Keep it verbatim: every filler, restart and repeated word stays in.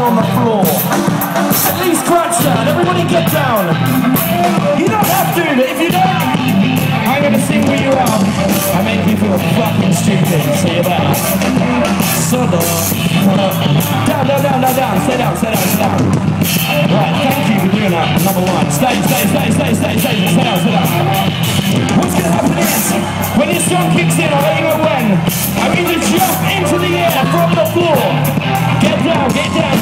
on the floor. At least crouch down. Everybody get down. You don't have to, but if you don't, I'm going to sing with you out. I make you feel fucking stupid. So you're there. So down, down, down, down, down. Stay down, stay down, stay down. Right, thank you for doing that. Number one. Stay, stay, stay, stay, stay, stay. Stay down, stay down. What's going to happen is, when this song kicks in, I'll let you know when. I mean to jump into the air from the floor. Get down, get down.